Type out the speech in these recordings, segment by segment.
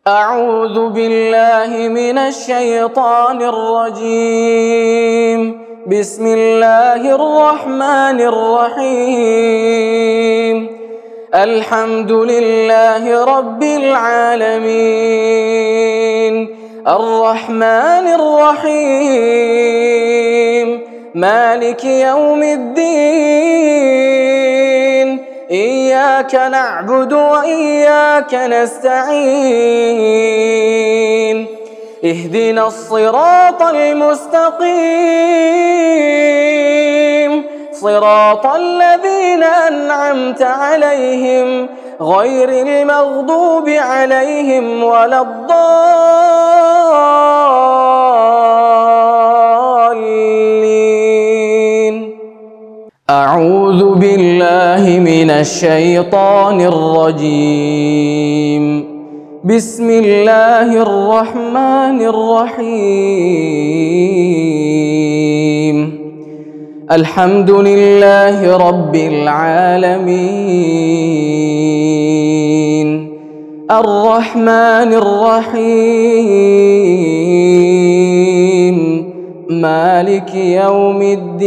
أعوذ بالله من الشيطان الرجيم. بسم الله الرحمن الرحيم. الحمد لله رب العالمين، الرحمن الرحيم، مالك يوم الدين، إياك نعبد وإياك نستعين، اهدنا الصراط المستقيم، صراط الذين أنعمت عليهم غير المغضوب عليهم ولا الضالين. أعوذ بالله من الشيطان الرجيم. بسم الله الرحمن الرحيم. الحمد لله رب العالمين، الرحمن الرحيم، مالك يوم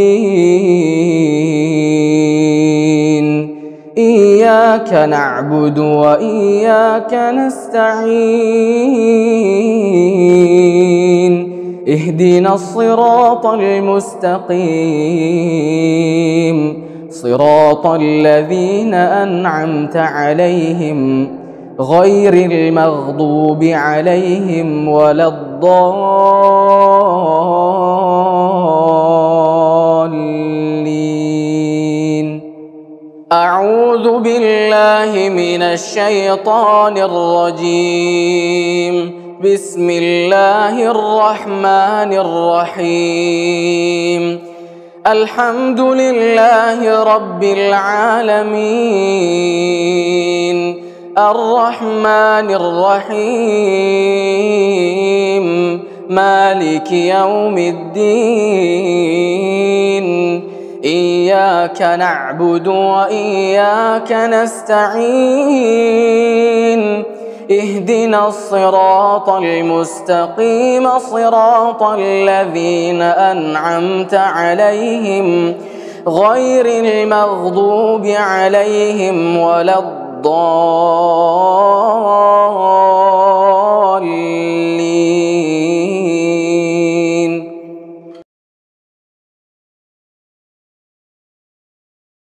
الدين، إياك نعبد وإياك نستعين، اهدنا الصراط المستقيم، صراط الذين أنعمت عليهم غير المغضوب عليهم ولا الضالين. أعوذ بالله من الشيطان الرجيم. بسم الله الرحمن الرحيم. الحمد لله رب العالمين، الرحمن الرحيم، مالك يوم الدين، إياك نعبد وإياك نستعين، اهدنا الصراط المستقيم، صراط الذين أنعمت عليهم غير المغضوب عليهم ولا الضالين.